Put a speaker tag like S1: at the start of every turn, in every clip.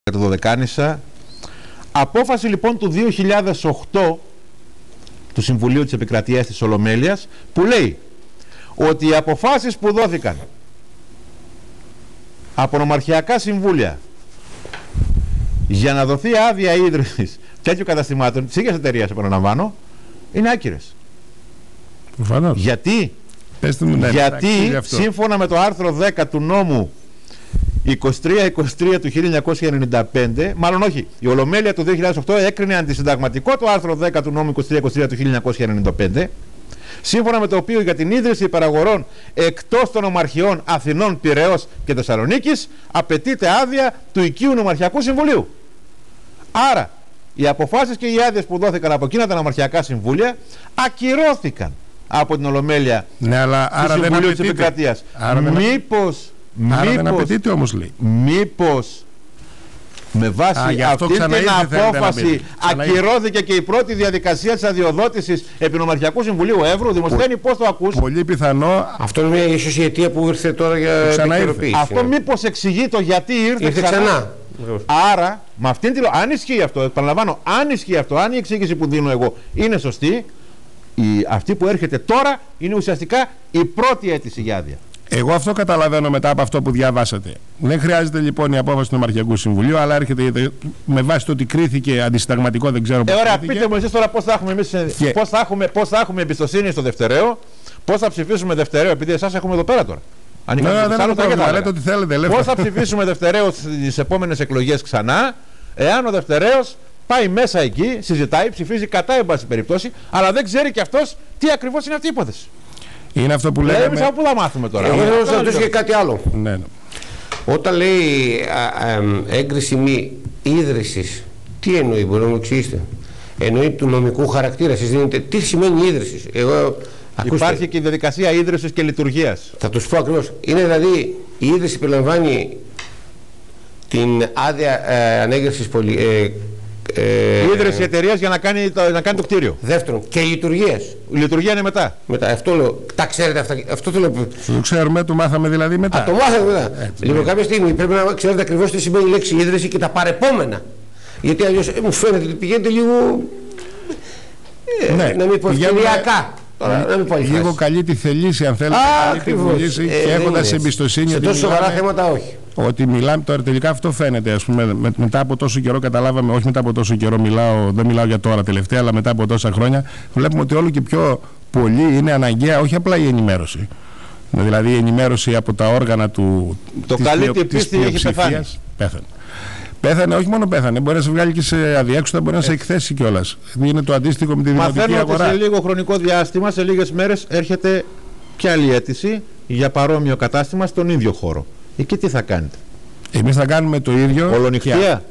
S1: το Δωδεκάνησα. Απόφαση λοιπόν του 2008 του Συμβουλίου της Επικρατείας της Ολομέλειας, που λέει ότι οι αποφάσεις που δόθηκαν από νομαρχιακά συμβούλια για να δοθεί άδεια ίδρυσης τέτοιου καταστημάτων της ίδιας εταιρείας, επαναλαμβάνω, είναι άκυρες. Γιατί σύμφωνα με το άρθρο 10 του νόμου 23-23 του 1995, μάλλον όχι, η Ολομέλεια του 2008 έκρινε αντισυνταγματικό το άρθρο 10 του νόμου 23-23 του 1995, σύμφωνα με το οποίο για την ίδρυση υπεραγορών εκτός των νομαρχιών Αθηνών, Πειραιώς και Θεσσαλονίκης απαιτείται άδεια του οικείου νομαρχιακού συμβουλίου. Άρα οι αποφάσεις και οι άδειες που δόθηκαν από εκείνα τα νομαρχιακά συμβούλια ακυρώθηκαν από την Ολομέλεια του Συμβουλίου της Επικρατείας.
S2: Άρα δεν απαιτείται όμως, λέει.
S1: Μήπως με βάση αυτή την απόφαση ακυρώθηκε και η πρώτη διαδικασία της αδειοδότησης επί νομαρχιακού συμβουλίου Εύρου? Δημοσθένη, πώς το ακούς?
S2: Πολύ πιθανό.
S3: Αυτό είναι ίσως η αιτία που ήρθε τώρα για επικαιροποίηση.
S1: Αυτό μήπως εξηγεί το γιατί ήρθε ξανά. Άρα, με αυτήν την... αν ισχύει αυτό, επαναλαμβάνω, αν ισχύει αυτό, αν η εξήγηση που δίνω εγώ είναι σωστή, αυτή που έρχεται τώρα είναι ουσιαστικά η πρώτη αίτηση για άδεια.
S2: Εγώ αυτό καταλαβαίνω μετά από αυτό που διαβάσατε. Δεν χρειάζεται λοιπόν η απόφαση του Νομαρχιακού Συμβουλίου, αλλά έρχεται με βάση το ότι κρίθηκε αντισυνταγματικό, δεν ξέρω πώς.
S1: Ωραία, πείτε μου εσείς τώρα πώς θα έχουμε, πώς θα έχουμε εμπιστοσύνη στο δευτεραίο, πώς θα ψηφίσουμε δευτεραίο, επειδή εσάς έχουμε εδώ πέρα τώρα. Πώς θα ψηφίσουμε δευτεραίο στις επόμενες εκλογές ξανά, εάν ο δευτεραίος πάει μέσα εκεί, συζητάει, ψηφίζει κατά, εν πάση περιπτώσει, αλλά δεν ξέρει και αυτός τι ακριβώς είναι αυτή η υπόθεση.
S2: Είναι αυτό που λέμε.
S1: Εμείς από πού θα μάθουμε τώρα?
S3: Εγώ θέλω να σας ρωτήσω και κάτι άλλο.
S2: Ναι.
S3: Όταν λέει έγκριση μη ίδρυσης, τι εννοεί, μπορεί να μου εξηγήσετε? Εννοεί του νομικού χαρακτήρα, εσείς δίνετε, τι σημαίνει ίδρυσης?
S1: Υπάρχει και η διαδικασία ίδρυσης και λειτουργίας.
S3: Θα τους πω ακριβώς. Είναι δηλαδή η ίδρυση περιλαμβάνει την άδεια ανέγερσης
S1: η ίδρυση εταιρείας για να κάνει το κτίριο.
S3: Δεύτερον, και οι λειτουργίες.
S1: Η λειτουργία είναι μετά.
S3: Αυτό λέω. Τα ξέρετε αυτά? Αυτό το λέω.
S2: Το ξέρουμε, το μάθαμε δηλαδή μετά.
S3: Το μάθαμε μετά. Λοιπόν, κάποια στιγμή πρέπει να ξέρετε ακριβώς τι σημαίνει η λέξη ίδρυση και τα παρεπόμενα. Γιατί αλλιώς μου φαίνεται ότι πηγαίνετε λίγο. Να μην πω ευκαιριακά.
S2: Λίγο καλή τη θελήση, αν θέλετε. Καλή τη βολήση και έχοντας εμπιστοσύνη.
S3: Σε τόσο σοβαρά θέματα, όχι.
S2: Ότι μιλάμε τώρα, τελικά αυτό φαίνεται. Ας πούμε, μετά από τόσο καιρό καταλάβαμε, όχι μετά από τόσο καιρό, δεν μιλάω για τώρα τελευταία, αλλά μετά από τόσα χρόνια, βλέπουμε ότι όλο και πιο πολύ είναι αναγκαία όχι απλά η ενημέρωση. Δηλαδή η ενημέρωση από τα όργανα της πλειοψηφίας. Πέθανε, όχι μόνο πέθανε, μπορεί να σε βγάλει και σε αδιέξοδα, μπορεί να σε εκθέσει κιόλας. Είναι το αντίστοιχο με τη δημοτική αγορά.
S1: Μαθαίνω ότι σε λίγο χρονικό διάστημα, σε λίγες μέρες, έρχεται και άλλη αίτηση για παρόμοιο κατάστημα στον ίδιο χώρο. Εκεί τι θα κάνετε?
S2: Εμείς θα κάνουμε το ίδιο.
S1: Ολονυχτία.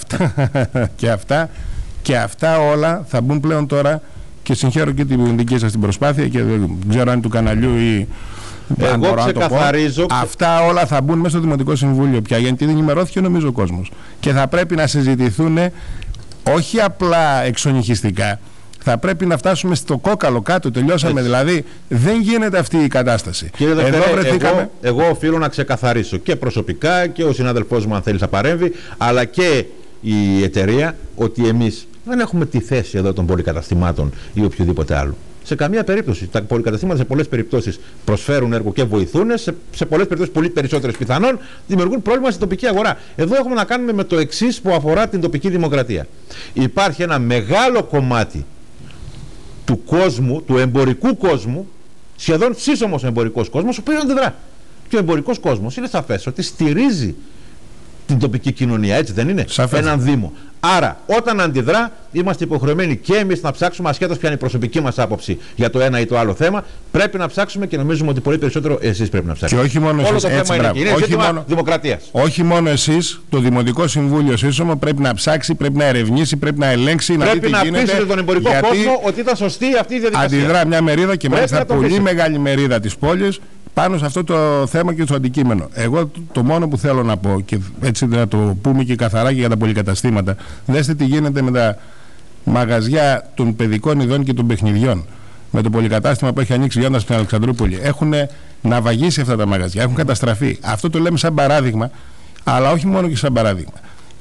S2: Και αυτά όλα θα μπουν πλέον τώρα, και συγχαίρω και την δική σας την προσπάθεια και δεν ξέρω αν του καναλιού ή...
S1: Εγώ ξεκαθαρίζω.
S2: Αυτά όλα θα μπουν μέσα στο Δημοτικό Συμβούλιο πια, γιατί δεν ενημερώθηκε νομίζω ο κόσμος. Και θα πρέπει να συζητηθούν όχι απλά εξονυχιστικά. Θα πρέπει να φτάσουμε στο κόκαλο κάτω. Τελειώσαμε. Δηλαδή δεν γίνεται αυτή η κατάσταση.
S1: Κύριε Δευτερέ, εγώ οφείλω να ξεκαθαρίσω και προσωπικά και ο συνάδελφός μου, αν θέλει, να παρέμβει, αλλά και η εταιρεία, ότι εμείς δεν έχουμε τη θέση εδώ των πολυκαταστημάτων ή οποιοδήποτε άλλο. Σε καμία περίπτωση. Τα πολυκαταστήματα σε πολλές περιπτώσεις προσφέρουν έργο και βοηθούν, σε πολλές περιπτώσεις, πολύ περισσότερες πιθανόν, δημιουργούν πρόβλημα στην τοπική αγορά. Εδώ έχουμε να κάνουμε με το εξής που αφορά την τοπική δημοκρατία. Υπάρχει ένα μεγάλο κομμάτι του κόσμου, του εμπορικού κόσμου, σχεδόν σύσσωμος εμπορικός κόσμος, ο οποίος αντιδρά. Και ο εμπορικός κόσμος είναι σαφές ότι στηρίζει την τοπική κοινωνία, έτσι δεν είναι?
S2: Σαφές.
S1: Έναν Δήμο. Άρα, όταν αντιδρά, είμαστε υποχρεωμένοι και εμείς να ψάξουμε, ασχέτως ποια είναι η προσωπική μας άποψη για το ένα ή το άλλο θέμα, πρέπει να ψάξουμε και νομίζουμε ότι πολύ περισσότερο εσείς πρέπει να ψάξετε.
S2: Και όχι μόνο εσείς.
S1: Όλο το θέμα είναι ζήτημα δημοκρατίας.
S2: Όχι μόνο εσείς, το Δημοτικό Συμβούλιο σύσσωμο πρέπει να ψάξει, πρέπει να ερευνήσει, πρέπει να ελέγξει, να δει τι γίνεται.
S1: Πρέπει να πείσετε τον εμπορικό κόσμο ότι ήταν σωστή αυτή η διαδικασία.
S2: Αντιδρά μια μερίδα και μάλιστα πολύ μεγάλη μερίδα της πόλης πάνω σε αυτό το θέμα και το αντικείμενο. Εγώ το μόνο που θέλω να πω, και έτσι να το πούμε και καθαρά και για τα πολυκαταστήματα, δέστε τι γίνεται με τα μαγαζιά των παιδικών ειδών και των παιχνιδιών. Με το πολυκατάστημα που έχει ανοίξει Γιάννας στην Αλεξανδρούπολη. Έχουν ναυαγίσει αυτά τα μαγαζιά, έχουν καταστραφεί. Αυτό το λέμε σαν παράδειγμα, αλλά όχι μόνο και σαν παράδειγμα.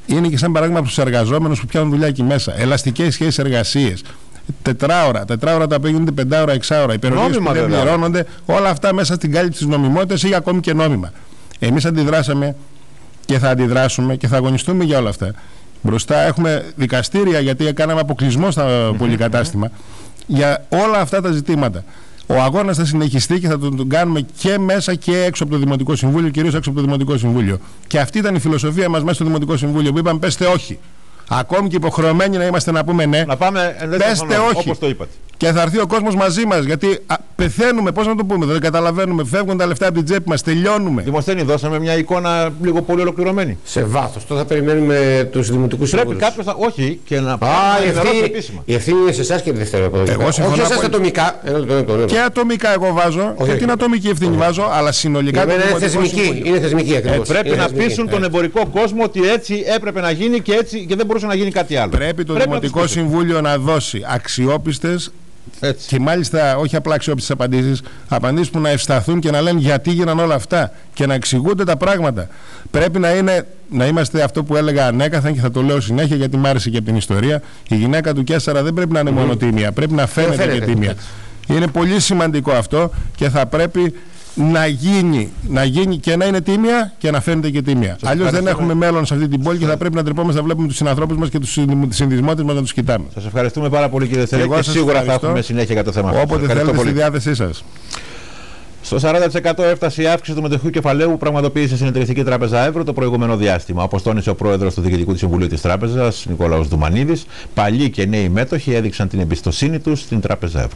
S2: είναι και σαν παράδειγμα από τους εργαζόμενους που πιάνουν δουλειά εκεί μέσα. Ελαστικές σχέσεις εργασίες. 4 ώρα τα οποία γίνονται 5 ώρα, 6 ώρα. Οι περιορίες που δεν πληρώνονται, όλα αυτά μέσα στην κάλυψη της νομιμότητας ή ακόμη και νόμιμα. Εμείς αντιδράσαμε και θα αντιδράσουμε και θα αγωνιστούμε για όλα αυτά. Μπροστά έχουμε δικαστήρια, γιατί κάναμε αποκλεισμό στα πολυκατάστημα για όλα αυτά τα ζητήματα. Ο αγώνας θα συνεχιστεί και θα τον κάνουμε και μέσα και έξω από το Δημοτικό Συμβούλιο, κυρίως έξω από το Δημοτικό Συμβούλιο. Και αυτή ήταν η φιλοσοφία μας μέσα στο Δημοτικό Συμβούλιο, που είπαμε πέστε όχι. Ακόμη και υποχρεωμένοι να είμαστε να πούμε ναι,
S1: να πάμε,
S2: πέστε όχι.
S1: Όπως το είπατε.
S2: Και θα έρθει ο κόσμος μαζί μας, γιατί πεθαίνουμε, πώς να το πούμε, δεν καταλαβαίνουμε, φεύγουν τα λεφτά από την τσέπη μας, τελειώνουμε.
S1: Δημοσθένη, δώσαμε μια εικόνα λίγο πολύ ολοκληρωμένη.
S3: Σε βάθος. Τώρα θα περιμένουμε τους δημοτικούς συμβούλους.
S1: Πρέπει κάποιος όχι και να πάρει επίσημα.
S3: Η ευθύνη είναι σε εσάς και τη δεύτερη. Όχι εσάς ατομικά.
S2: Και ατομικά εγώ βάζω, και την ατομική ευθύνη βάζω, αλλά συνολικά
S3: είναι θεσμική ακριβώς.
S1: Πρέπει να πείσουν τον εμπορικό κόσμο ότι έτσι έπρεπε να γίνει και έτσι και δεν μπορούσε να γίνει κάτι άλλο.
S2: Πρέπει το Δημοτικό Συμβούλιο να δώσει αξιόπιστες και μάλιστα όχι απλά αξιόπιστες απαντήσεις που να ευσταθούν και να λένε γιατί γίναν όλα αυτά και να εξηγούνται τα πράγματα. Πρέπει να είμαστε αυτό που έλεγα ανέκαθεν και θα το λέω συνέχεια, γιατί μ' άρεσε και από την ιστορία. Η γυναίκα του Καίσαρα δεν πρέπει να είναι μόνο τίμια, πρέπει να φαίνεται και τίμια. Είναι πολύ σημαντικό αυτό και θα πρέπει να γίνει και να είναι τίμια και να φαίνεται και τίμια. Αλλιώς δεν έχουμε μέλλον σε αυτή την πόλη και θα πρέπει να τρεπόμαστε να βλέπουμε τους συνανθρώπους μας και τους συνδυσμότες μας να τους κοιτάμε.
S1: Σας ευχαριστούμε πάρα πολύ, κύριε Θελή, και σίγουρα θα έχουμε συνέχεια για το θέμα αυτό.
S2: Όποτε θέλετε στη διάθεσή σας.
S1: Στο 40% έφτασε η αύξηση του μετοχικού κεφαλαίου που πραγματοποίησε η Συνεταιριστική Τράπεζα Εύρω το προηγούμενο διάστημα. Όπως τόνισε ο πρόεδρος του Διοικητικού Συμβουλίου της Τράπεζας, Νικόλαος Δουμανίδης, παλιοί και νέοι μέτοχοι έδειξαν την εμπιστοσύνη τους στην Τράπεζα Εύρω.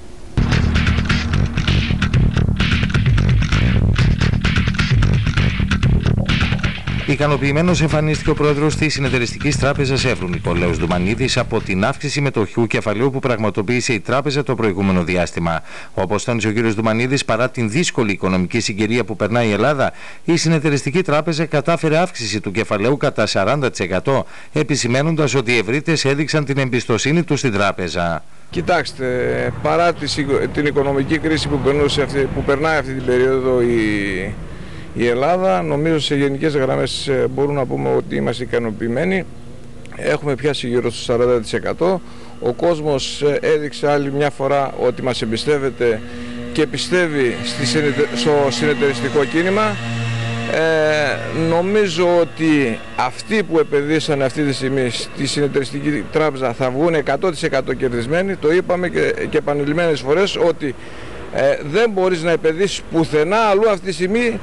S4: Ικανοποιημένος εμφανίστηκε ο πρόεδρος της Συνεταιριστικής Τράπεζας Εύρου, Νικόλαος Δουμανίδης, από την αύξηση μετοχικού κεφαλαίου που πραγματοποίησε η τράπεζα το προηγούμενο διάστημα. Όπως τόνισε ο κ. Δουμανίδης, παρά την δύσκολη οικονομική συγκυρία που περνάει η Ελλάδα, η Συνεταιριστική Τράπεζα κατάφερε αύξηση του κεφαλαίου κατά 40%, επισημαίνοντας ότι οι ευρύτες έδειξαν την εμπιστοσύνη τους στην τράπεζα.
S5: Κοιτάξτε, παρά την οικονομική κρίση που περνάει αυτή την περίοδο η Ελλάδα, νομίζω σε γενικές γραμμές μπορούμε να πούμε ότι είμαστε ικανοποιημένοι. Έχουμε πιάσει γύρω στο 40%. Ο κόσμος έδειξε άλλη μια φορά ότι μας εμπιστεύεται και πιστεύει στο συνεταιριστικό κίνημα. Νομίζω ότι αυτοί που επενδύσαν αυτή τη στιγμή στη Συνεταιριστική Τράπεζα θα βγουν 100% κερδισμένοι. Το είπαμε και επανειλημμένες φορές ότι δεν μπορείς να επενδύσεις πουθενά αλλού αυτή τη στιγμή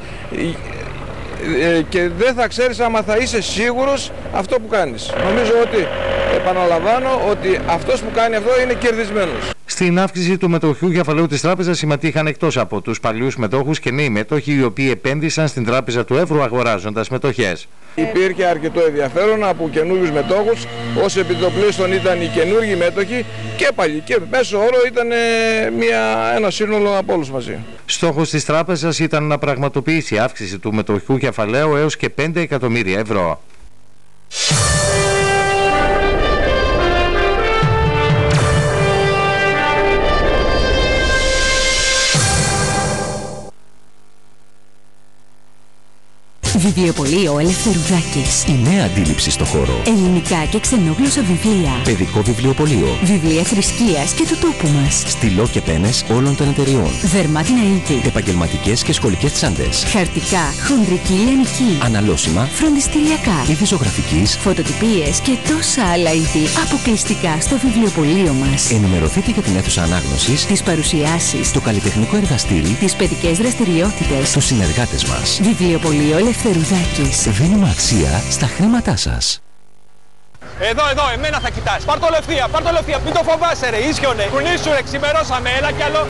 S5: και δεν θα ξέρεις άμα θα είσαι σίγουρος αυτό που κάνεις. Νομίζω ότι, επαναλαμβάνω, ότι αυτός που κάνει αυτό είναι κερδισμένος.
S4: Στην αύξηση του μετοχικού κεφαλαίου της τράπεζας συμμετείχαν εκτός από τους παλιούς μετόχους και νέοι μέτοχοι, οι οποίοι επένδυσαν στην τράπεζα του Εύρου αγοράζοντας μετοχές.
S5: Υπήρχε αρκετό ενδιαφέρον από καινούριους μετόχους, ως επιτοπλίστων ήταν οι καινούργιοι μέτοχοι και παλιοί. Και μέσω όρο ήταν ένα σύνολο από όλους μαζί.
S4: Στόχος της τράπεζας ήταν να πραγματοποιήσει αύξηση του μετοχικού κεφαλαίου έως και 5 εκατομμύρια ευρώ.
S6: Βιβλιοπωλείο Ελευθερουδάκης.
S7: Η νέα αντίληψη στο χώρο.
S6: Ελληνικά και ξενόγλωσσα βιβλία.
S7: Παιδικό βιβλιοπωλείο.
S6: Βιβλία θρησκείας και του τόπου μας.
S7: Στυλό και πένες όλων των εταιριών.
S6: Δερμάτινα είδη.
S7: Επαγγελματικές και σχολικές τσάντες.
S6: Χαρτικά, χοντρική λιανική.
S7: Αναλώσιμα.
S6: Φροντιστηριακά.
S7: Είδη ζωγραφικής.
S6: Φωτοτυπίες και τόσα άλλα είδη αποκλειστικά στο βιβλιοπωλείο μας.
S7: Ενημερωθείτε για την αίθουσα ανάγνωσης,
S6: τις παρουσιάσεις,
S7: το καλλιτεχνικό εργαστήρι,
S6: τις παιδικές δραστηριότητες,
S7: τους συνεργάτες μας.
S6: Βιβλιοπωλείο Ελευθερουδάκης.
S7: Δίνουμε αξία στα χρήματά σας.
S8: Εδώ, εμένα θα κοιτάς. Πάρ' το λευθεία, μην το φοβάσαι ρε, ίσιονε. Κουνήσου ρε, ξημερώσαμε, έλα κι άλλο.